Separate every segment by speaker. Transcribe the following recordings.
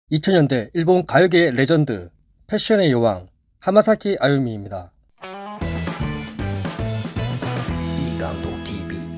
Speaker 1: 2000년대 일본 가요계의 레전드, 패션의 여왕 하마사키 아유미입니다. 이강도TV.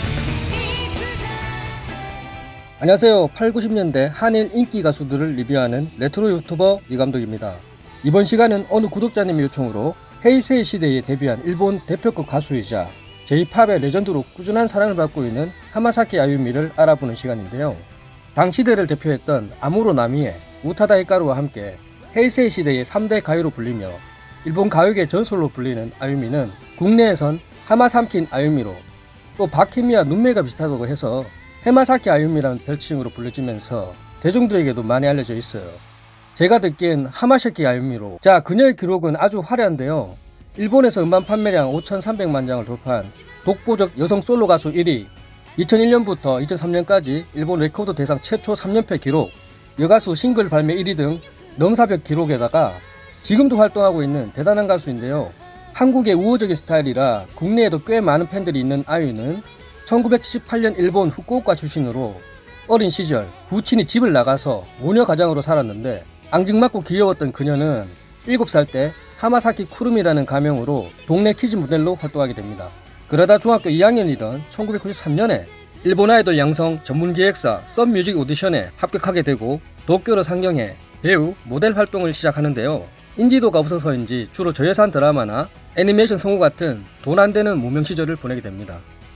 Speaker 1: 안녕하세요. 8, 90년대 한일 인기 가수들을 리뷰하는 레트로 유튜버 이감독입니다. 이번 시간은 어느 구독자님의 요청으로 헤이세이 시대에 데뷔한 일본 대표급 가수이자 J-팝의 레전드로 꾸준한 사랑을 받고 있는 하마사키 아유미를 알아보는 시간인데요. 당 시대를 대표했던 아무로 나미에 우타다 히카루와 함께 헤이세이 시대의 3대 가요로 불리며 일본 가요계 전설로 불리는 아유미는 국내에선 하마삼킨 아유미로, 또 박희미와 눈매가 비슷하다고 해서 해마사키 아유미라는 별칭으로 불려지면서 대중들에게도 많이 알려져 있어요. 제가 듣기엔 하마사키 아유미로. 자, 그녀의 기록은 아주 화려한데요. 일본에서 음반 판매량 5,300만 장을 돌파한 독보적 여성 솔로 가수 1위, 2001년부터 2003년까지 일본 레코드 대상 최초 3연패 기록, 여가수 싱글 발매 1위 등 넘사벽 기록에다가 지금도 활동하고 있는 대단한 가수인데요. 한국의 우호적인 스타일이라 국내에도 꽤 많은 팬들이 있는 아유는 1978년 일본 후쿠오카 출신으로 어린 시절 부친이 집을 나가서 모녀 가장으로 살았는데 앙증맞고 귀여웠던 그녀는 7살 때 하마사키 쿠루미라는 가명으로 동네 키즈 모델로 활동하게 됩니다. 그러다 중학교 2학년이던 1993년에 일본 아이돌 양성 전문기획사 썬뮤직 오디션에 합격하게 되고 도쿄로 상경해 배우, 모델 활동을 시작하는데요. 인지도가 없어서인지 주로 저예산 드라마나 애니메이션 성우 같은 돈 안 되는 무명 시절을 보내게 됩니다.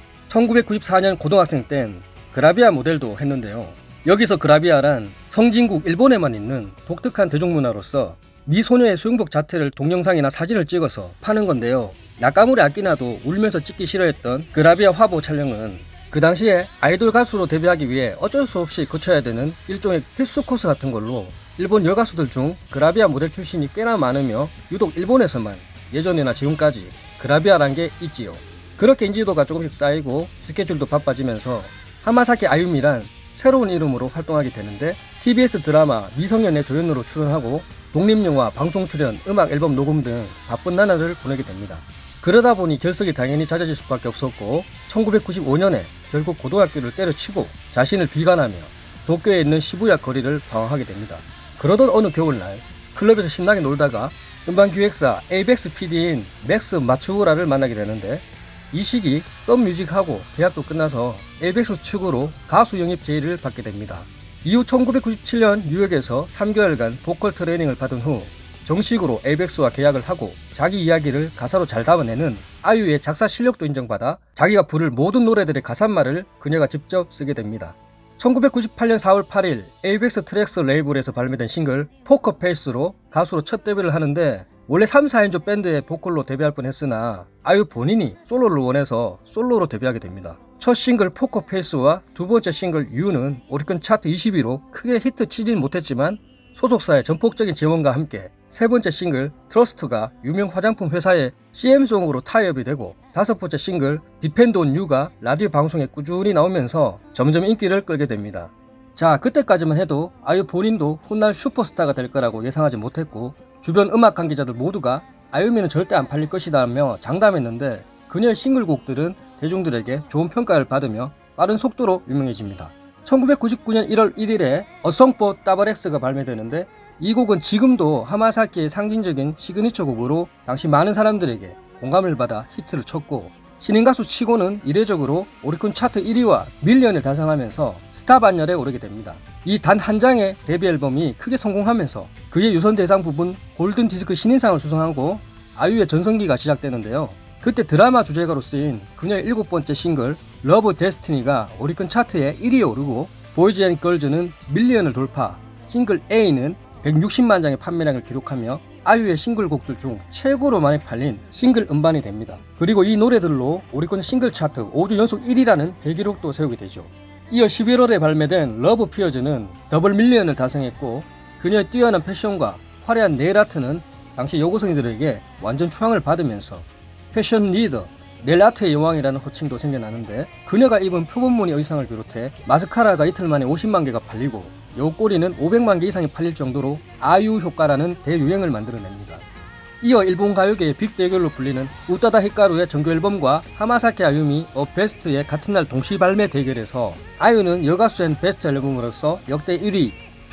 Speaker 1: 1994년 고등학생 땐 그라비아 모델도 했는데요. 여기서 그라비아란 성진국 일본에만 있는 독특한 대중문화로서 미소녀의 수영복 자태를 동영상이나 사진을 찍어서 파는 건데요. 낙가물에 아끼나도 울면서 찍기 싫어했던 그라비아 화보 촬영은 그 당시에 아이돌 가수로 데뷔하기 위해 어쩔 수 없이 거쳐야 되는 일종의 필수 코스 같은 걸로 일본 여가수들 중 그라비아 모델 출신이 꽤나 많으며 유독 일본에서만 예전이나 지금까지 그라비아란 게 있지요. 그렇게 인지도가 조금씩 쌓이고 스케줄도 바빠지면서 하마사키 아유미란 새로운 이름으로 활동하게 되는데 TBS 드라마 미성년의 조연으로 출연하고 독립영화, 방송 출연, 음악 앨범 녹음 등 바쁜 나날을 보내게 됩니다. 그러다 보니 결석이 당연히 잦아질 수밖에 없었고 1995년에 결국 고등학교를 때려치고 자신을 비관하며 도쿄에 있는 시부야 거리를 방황하게 됩니다. 그러던 어느 겨울날 클럽에서 신나게 놀다가 음반기획사 에이벡스 PD인 맥스 마츠우라를 만나게 되는데 이 시기 썬뮤직하고 계약도 끝나서 에이벡스 측으로 가수 영입 제의를 받게 됩니다. 이후 1997년 뉴욕에서 3개월간 보컬 트레이닝을 받은 후 정식으로 에이벡스와 계약을 하고 자기 이야기를 가사로 잘 담아내는 아유의 작사 실력도 인정받아 자기가 부를 모든 노래들의 가사말을 그녀가 직접 쓰게 됩니다. 1998년 4월 8일 에이벡스 트랙스 레이블에서 발매된 싱글 포커페이스로 가수로 첫 데뷔를 하는데 원래 3, 4인조 밴드의 보컬로 데뷔할 뻔했으나 아유 본인이 솔로를 원해서 솔로로 데뷔하게 됩니다. 첫 싱글 포커페이스와 두 번째 싱글 유는 오리콘 차트 20위로 크게 히트 치진 못했지만 소속사의 전폭적인 지원과 함께 세 번째 싱글 트러스트가 유명 화장품 회사의 CM송으로 타이업이 되고 다섯 번째 싱글 디펜드 온 유가 라디오 방송에 꾸준히 나오면서 점점 인기를 끌게 됩니다. 자, 그때까지만 해도 아유 본인도 훗날 슈퍼스타가 될 거라고 예상하지 못했고 주변 음악 관계자들 모두가 아유미는 절대 안 팔릴 것이다며 장담했는데 그녀의 싱글곡들은 대중들에게 좋은 평가를 받으며 빠른 속도로 유명해집니다. 1999년 1월 1일에 어성포 따바렉스가 발매되는데 이 곡은 지금도 하마사키의 상징적인 시그니처 곡으로 당시 많은 사람들에게 공감을 받아 히트를 쳤고 신인 가수 치고는 이례적으로 오리콘 차트 1위와 밀리언을 달성하면서 스타 반열에 오르게 됩니다. 이 단 한 장의 데뷔 앨범이 크게 성공하면서 그의 유선 대상 부분 골든 디스크 신인상을 수상하고 아유의 전성기가 시작되는데요. 그때 드라마 주제가로 쓰인 그녀의 7번째 싱글 러브 데스티니가 오리콘 차트에 1위에 오르고 보이즈 앤 걸즈는 밀리언을 돌파, 싱글 A는 160만 장의 판매량을 기록하며 아유의 싱글곡들 중 최고로 많이 팔린 싱글 음반이 됩니다. 그리고 이 노래들로 오리콘 싱글 차트 5주 연속 1위라는 대기록도 세우게 되죠. 이어 11월에 발매된 러브 피어즈는 더블 밀리언을 달성했고 그녀의 뛰어난 패션과 화려한 네일 아트는 당시 여고생들에게 완전 추앙을 받으면서 패션 리더, 네일 아트의 여왕이라는 호칭도 생겨나는데 그녀가 입은 표본무늬 의상을 비롯해 마스카라가 이틀 만에 50만 개가 팔리고 여우꼬리는 500만 개 이상이 팔릴 정도로 아유 효과라는 대유행을 만들어냅니다. 이어 일본 가요계의 빅대결로 불리는 우타다 히카루의 정규 앨범과 하마사키 아유미 어 베스트의 같은 날 동시 발매 대결에서 아유는 여가수 앤 베스트 앨범으로서 역대 1위,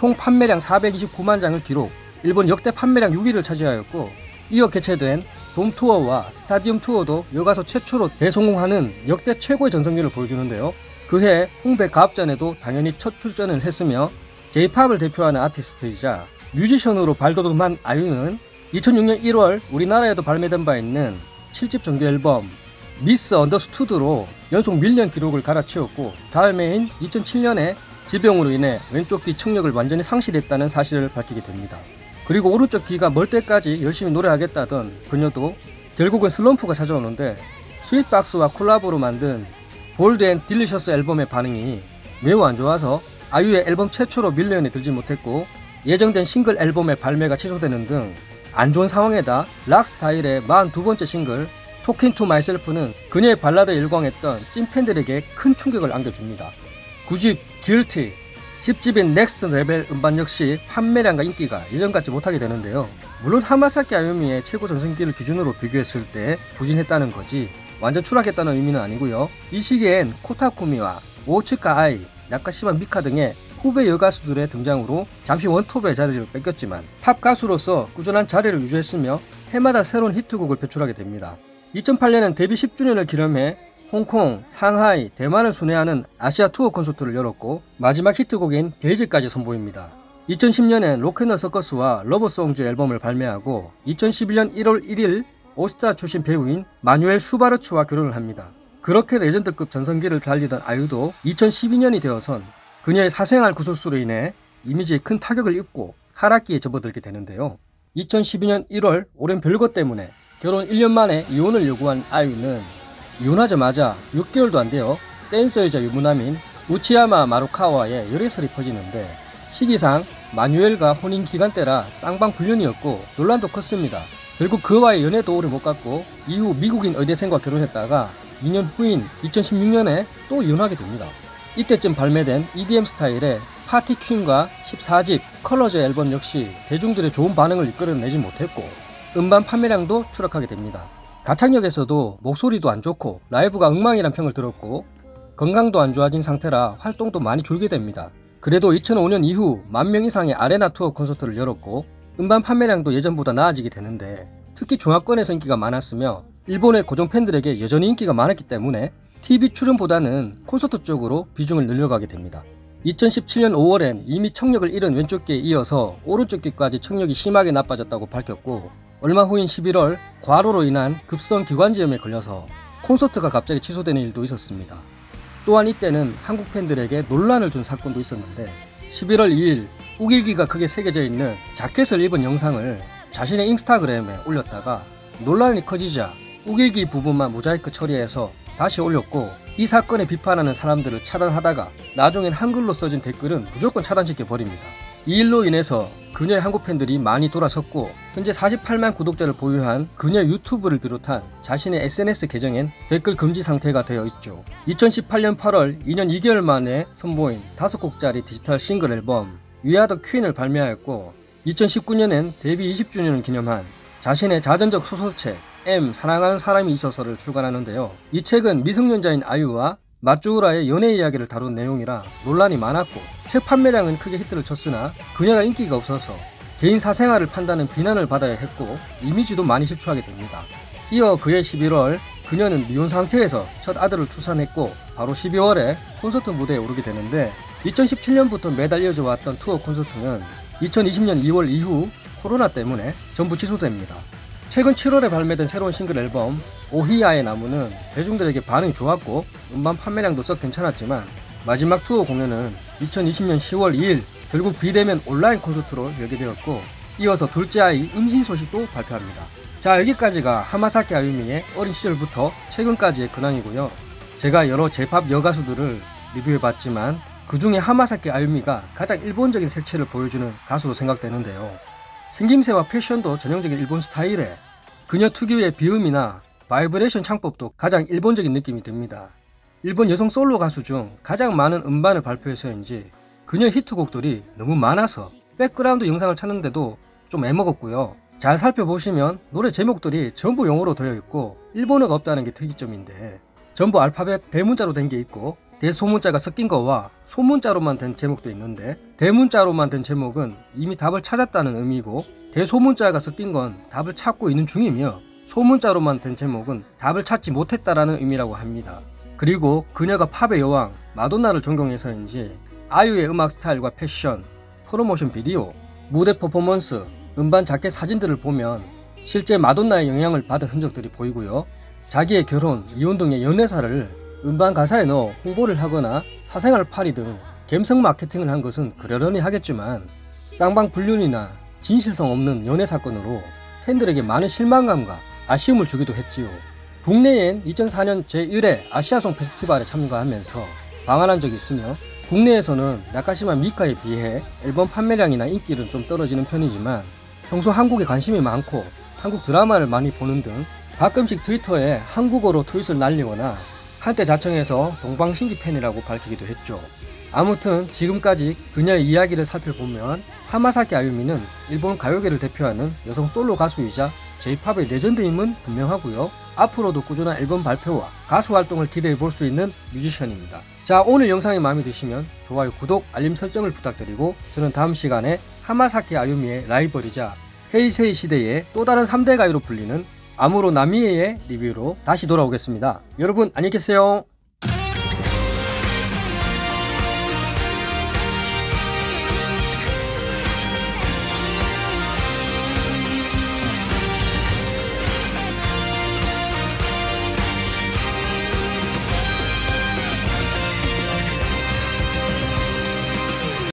Speaker 1: 총 판매량 429만 장을 기록, 일본 역대 판매량 6위를 차지하였고, 이어 개최된 돔 투어와 스타디움 투어도 여가수 최초로 대성공하는 역대 최고의 전성기를 보여주는데요. 그해 홍대 가업전에도 당연히 첫 출전을 했으며 J-팝을 대표하는 아티스트이자 뮤지션으로 발돋움한 아유는 2006년 1월 우리나라에도 발매된 바 있는 7집 정규 앨범 미스 언더스투드로 연속 밀리언 기록을 갈아치웠고, 다음 해인 2007년에 지병으로 인해 왼쪽 귀 청력을 완전히 상실했다는 사실을 밝히게 됩니다. 그리고 오른쪽 귀가 멀 때까지 열심히 노래하겠다던 그녀도 결국은 슬럼프가 찾아오는데, 스윗박스와 콜라보로 만든 볼드 앤 딜리셔스 앨범의 반응이 매우 안 좋아서 아유의 앨범 최초로 밀리언에 들지 못했고, 예정된 싱글 앨범의 발매가 취소되는 등 안 좋은 상황에다 락 스타일의 42번째 싱글 토킹 투 마이셀프는 그녀의 발라드에 열광했던 찐팬들에게 큰 충격을 안겨줍니다. 9집 Guilty, 10집인 넥스트 레벨 음반 역시 판매량과 인기가 예전같지 못하게 되는데요. 물론 하마사키 아유미의 최고 전성기를 기준으로 비교했을 때 부진했다는 거지 완전 추락했다는 의미는 아니고요. 이 시기엔 코타쿠미와 오츠카 아이, 나카시마 미카 등의 후배 여가수들의 등장으로 잠시 원톱의 자리를 뺏겼지만 탑 가수로서 꾸준한 자리를 유지했으며 해마다 새로운 히트곡을 배출하게 됩니다. 2008년엔 데뷔 10주년을 기념해 홍콩, 상하이, 대만을 순회하는 아시아 투어 콘서트를 열었고, 마지막 히트곡인 데이즈까지 선보입니다. 2010년엔 로큰롤 서커스와 러브송즈 앨범을 발매하고 2011년 1월 1일 오스트라 출신 배우인 마뉴엘 슈바르츠와 결혼을 합니다. 그렇게 레전드급 전성기를 달리던 아유도 2012년이 되어선 그녀의 사생활 구설수로 인해 이미지에 큰 타격을 입고 하락기에 접어들게 되는데요. 2012년 1월 오랜 별것 때문에 결혼 1년 만에 이혼을 요구한 아유는 이혼하자마자 6개월도 안 되어 댄서이자 유부남인 우치야마 마루카와의 열애설이 퍼지는데, 시기상 마뉴엘과 혼인 기간때라 쌍방불륜이었고 논란도 컸습니다. 결국 그와의 연애도 오래 못 갔고 이후 미국인 의대생과 결혼했다가 2년 후인 2016년에 또 이혼하게 됩니다. 이때쯤 발매된 EDM 스타일의 파티 퀸과 14집 컬러즈 앨범 역시 대중들의 좋은 반응을 이끌어내지 못했고 음반 판매량도 추락하게 됩니다. 가창력에서도 목소리도 안 좋고 라이브가 엉망이란 평을 들었고 건강도 안 좋아진 상태라 활동도 많이 줄게 됩니다. 그래도 2005년 이후 10,000명 이상의 아레나 투어 콘서트를 열었고 음반 판매량도 예전보다 나아지게 되는데, 특히 중화권에서 인기가 많았으며 일본의 고정 팬들에게 여전히 인기가 많았기 때문에 TV 출연보다는 콘서트 쪽으로 비중을 늘려가게 됩니다. 2017년 5월엔 이미 청력을 잃은 왼쪽 귀에 이어서 오른쪽 귀까지 청력이 심하게 나빠졌다고 밝혔고, 얼마 후인 11월 과로로 인한 급성 기관지염에 걸려서 콘서트가 갑자기 취소되는 일도 있었습니다. 또한 이때는 한국 팬들에게 논란을 준 사건도 있었는데, 11월 2일 우길기가 크게 새겨져 있는 자켓을 입은 영상을 자신의 인스타그램에 올렸다가 논란이 커지자 우길기 부분만 모자이크 처리해서 다시 올렸고, 이 사건에 비판하는 사람들을 차단하다가 나중엔 한글로 써진 댓글은 무조건 차단시켜 버립니다. 이 일로 인해서 그녀의 한국 팬들이 많이 돌아섰고, 현재 48만 구독자를 보유한 그녀 유튜브를 비롯한 자신의 SNS 계정엔 댓글 금지 상태가 되어 있죠. 2018년 8월 2년 2개월 만에 선보인 5곡짜리 디지털 싱글 앨범 We Are The Queen을 발매하였고, 2019년엔 데뷔 20주년을 기념한 자신의 자전적 소설책 M 사랑하는 사람이 있어서를 출간하는데요. 이 책은 미성년자인 아유와 마쭈우라의 연애 이야기를 다룬 내용이라 논란이 많았고, 책 판매량은 크게 히트를 쳤으나 그녀가 인기가 없어서 개인 사생활을 판다는 비난을 받아야 했고 이미지도 많이 실추하게 됩니다. 이어 그해 11월 그녀는 미혼 상태에서 첫 아들을 출산했고 바로 12월에 콘서트 무대에 오르게 되는데, 2017년부터 매달 이어져 왔던 투어 콘서트는 2020년 2월 이후 코로나 때문에 전부 취소됩니다. 최근 7월에 발매된 새로운 싱글 앨범 오히야의 나무는 대중들에게 반응이 좋았고 음반 판매량도 썩 괜찮았지만, 마지막 투어 공연은 2020년 10월 2일 결국 비대면 온라인 콘서트로 열게 되었고, 이어서 둘째 아이 임신 소식도 발표합니다. 자, 여기까지가 하마사키 아유미의 어린 시절부터 최근까지의 근황이고요. 제가 여러 J-팝 여가수들을 리뷰해봤지만 그 중에 하마사키 아유미가 가장 일본적인 색채를 보여주는 가수로 생각되는데요. 생김새와 패션도 전형적인 일본 스타일에 그녀 특유의 비음이나 바이브레이션 창법도 가장 일본적인 느낌이 듭니다. 일본 여성 솔로 가수 중 가장 많은 음반을 발표해서인지 그녀 히트곡들이 너무 많아서 백그라운드 영상을 찾는데도 좀 애먹었고요. 잘 살펴보시면 노래 제목들이 전부 영어로 되어 있고 일본어가 없다는 게 특이점인데, 전부 알파벳 대문자로 된 게 있고 대소문자가 섞인 거와 소문자로만 된 제목도 있는데, 대문자로만 된 제목은 이미 답을 찾았다는 의미고, 대소문자가 섞인 건 답을 찾고 있는 중이며, 소문자로만 된 제목은 답을 찾지 못했다라는 의미라고 합니다. 그리고 그녀가 팝의 여왕 마돈나를 존경해서인지 아유의 음악 스타일과 패션, 프로모션 비디오, 무대 퍼포먼스, 음반 자켓 사진들을 보면 실제 마돈나의 영향을 받은 흔적들이 보이고요. 자기의 결혼, 이혼 등의 연애사를 음반 가사에 넣어 홍보를 하거나 사생활 팔이 등 갬성 마케팅을 한 것은 그러려니 하겠지만, 쌍방불륜이나 진실성 없는 연애 사건으로 팬들에게 많은 실망감과 아쉬움을 주기도 했지요. 국내엔 2004년 제1회 아시아송 페스티벌에 참가하면서 방한한 적이 있으며, 국내에서는 나카시마 미카에 비해 앨범 판매량이나 인기는 좀 떨어지는 편이지만, 평소 한국에 관심이 많고 한국 드라마를 많이 보는 등 가끔씩 트위터에 한국어로 트윗을 날리거나 한때 자청해서 동방신기 팬이라고 밝히기도 했죠. 아무튼 지금까지 그녀의 이야기를 살펴보면 하마사키 아유미는 일본 가요계를 대표하는 여성 솔로 가수이자 J-팝의 레전드임은 분명하고요. 앞으로도 꾸준한 앨범 발표와 가수 활동을 기대해 볼 수 있는 뮤지션입니다. 자, 오늘 영상이 마음에 드시면 좋아요, 구독, 알림 설정을 부탁드리고, 저는 다음 시간에 하마사키 아유미의 라이벌이자 헤이세이 시대의 또 다른 3대 가요로 불리는 아무로 나미에의 리뷰로 다시 돌아오겠습니다. 여러분 안녕히 계세요.